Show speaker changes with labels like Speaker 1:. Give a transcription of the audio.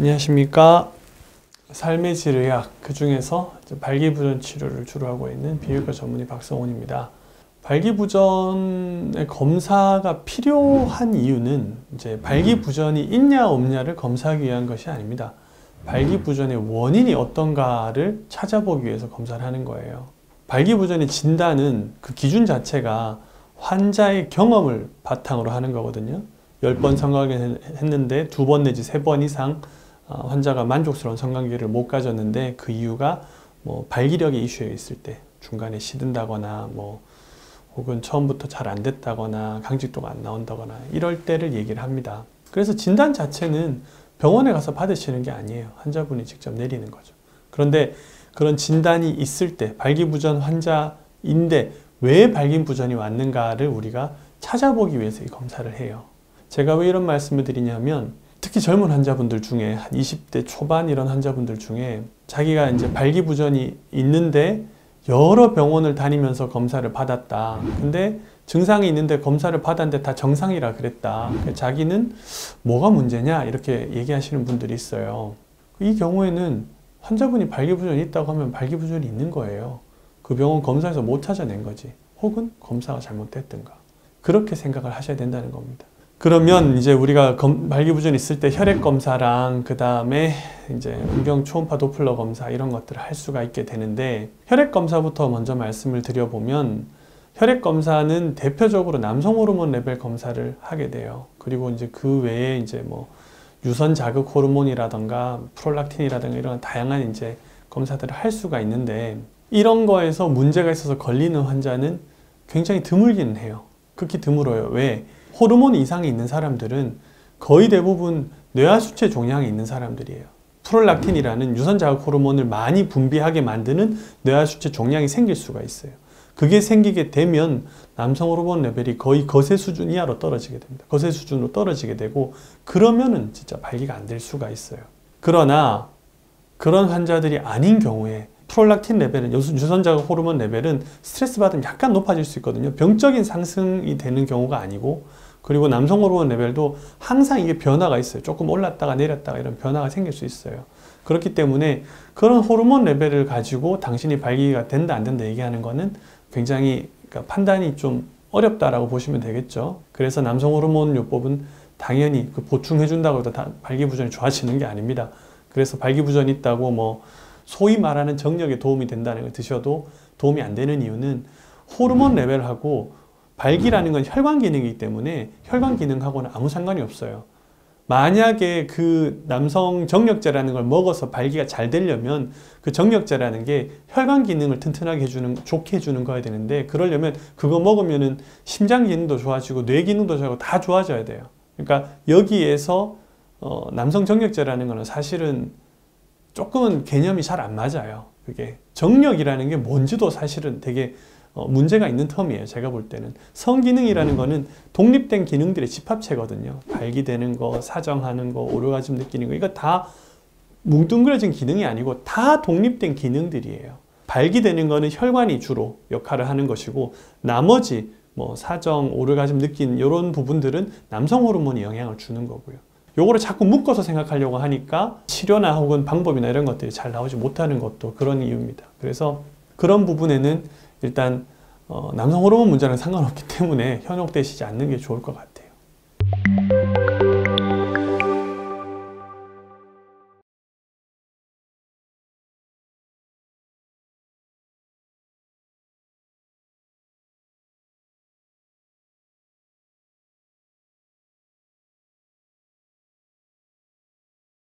Speaker 1: 안녕하십니까. 삶의 질의학, 그 중에서 발기부전 치료를 주로 하고 있는 비위과 전문의 박성훈입니다. 발기부전의 검사가 필요한 이유는 이제 발기부전이 있냐 없냐를 검사하기 위한 것이 아닙니다. 발기부전의 원인이 어떤가를 찾아보기 위해서 검사를 하는 거예요. 발기부전의 진단은 그 기준 자체가 환자의 경험을 바탕으로 하는 거거든요. 10번 성관계했는데 2번 내지 3번 이상 환자가 만족스러운 성관계를 못 가졌는데 그 이유가 뭐 발기력의 이슈에 있을 때, 중간에 시든다거나 혹은 처음부터 잘 안 됐다거나 강직도가 안 나온다거나 이럴 때를 얘기를 합니다. 그래서 진단 자체는 병원에 가서 받으시는 게 아니에요. 환자분이 직접 내리는 거죠. 그런데 그런 진단이 있을 때 발기부전 환자인데 왜 발기부전이 왔는가를 우리가 찾아보기 위해서 이 검사를 해요. 제가 왜 이런 말씀을 드리냐면, 특히 젊은 환자분들 중에 한 20대 초반 이런 환자분들 중에 자기가 이제 발기부전이 있는데 여러 병원을 다니면서 검사를 받았다. 근데 증상이 있는데 검사를 받았는데 다 정상이라 그랬다. 자기는 뭐가 문제냐 이렇게 얘기하시는 분들이 있어요. 이 경우에는 환자분이 발기부전이 있다고 하면 발기부전이 있는 거예요. 그 병원 검사에서 못 찾아낸 거지. 혹은 검사가 잘못됐든가. 그렇게 생각을 하셔야 된다는 겁니다. 그러면 이제 우리가 발기부전이 있을 때 혈액 검사랑 그 다음에 이제 음경 초음파 도플러 검사 이런 것들을 할 수가 있게 되는데, 혈액 검사부터 먼저 말씀을 드려보면, 혈액 검사는 대표적으로 남성 호르몬 레벨 검사를 하게 돼요. 그리고 이제 그 외에 이제 유선 자극 호르몬이라던가 프롤락틴이라든가 이런 다양한 이제 검사들을 할 수가 있는데, 이런 거에서 문제가 있어서 걸리는 환자는 굉장히 드물기는 해요. 극히 드물어요. 왜? 호르몬 이상이 있는 사람들은 거의 대부분 뇌하수체 종양이 있는 사람들이에요. 프롤락틴이라는 유선 자극 호르몬을 많이 분비하게 만드는 뇌하수체 종양이 생길 수가 있어요. 그게 생기게 되면 남성 호르몬 레벨이 거의 거세 수준 이하로 떨어지게 됩니다. 거세 수준으로 떨어지게 되고, 그러면은 진짜 발기가 안 될 수가 있어요. 그러나 그런 환자들이 아닌 경우에 프롤락틴 레벨은, 유선 자극 호르몬 레벨은 스트레스 받으면 약간 높아질 수 있거든요. 병적인 상승이 되는 경우가 아니고, 그리고 남성 호르몬 레벨도 항상 이게 변화가 있어요. 조금 올랐다가 내렸다가 이런 변화가 생길 수 있어요. 그렇기 때문에 그런 호르몬 레벨을 가지고 당신이 발기가 된다 안 된다 얘기하는 거는 굉장히 판단이 좀 어렵다라고 보시면 되겠죠. 그래서 남성 호르몬 요법은 당연히 보충해 준다고 해도 발기부전이 좋아지는 게 아닙니다. 그래서 발기부전이 있다고 소위 말하는 정력에 도움이 된다는 걸 드셔도 도움이 안 되는 이유는, 호르몬 레벨하고 발기라는 건 혈관 기능이기 때문에 혈관 기능하고는 아무 상관이 없어요. 만약에 그 남성 정력제라는 걸 먹어서 발기가 잘 되려면 그 정력제라는 게 혈관 기능을 튼튼하게 해주는, 좋게 해주는 거야 되는데, 그러려면 그거 먹으면은 심장 기능도 좋아지고 뇌 기능도 좋아지고 다 좋아져야 돼요. 그러니까 여기에서 남성 정력제라는 거는 사실은 조금은 개념이 잘 안 맞아요. 그게 정력이라는 게 뭔지도 사실은 되게 문제가 있는 텀이에요. 제가 볼 때는 성기능이라는 거는 독립된 기능들의 집합체거든요. 발기되는 거, 사정하는 거, 오르가즘 느끼는 거, 이거 다 뭉뚱그려진 기능이 아니고 다 독립된 기능들이에요. 발기되는 거는 혈관이 주로 역할을 하는 것이고, 나머지 사정, 오르가즘 느끼는 이런 부분들은 남성 호르몬이 영향을 주는 거고요. 요거를 자꾸 묶어서 생각하려고 하니까 치료나 혹은 방법이나 이런 것들이 잘 나오지 못하는 것도 그런 이유입니다. 그래서 그런 부분에는 일단 남성 호르몬 문제랑 상관없기 때문에 현혹되시지 않는 게 좋을 것 같아요.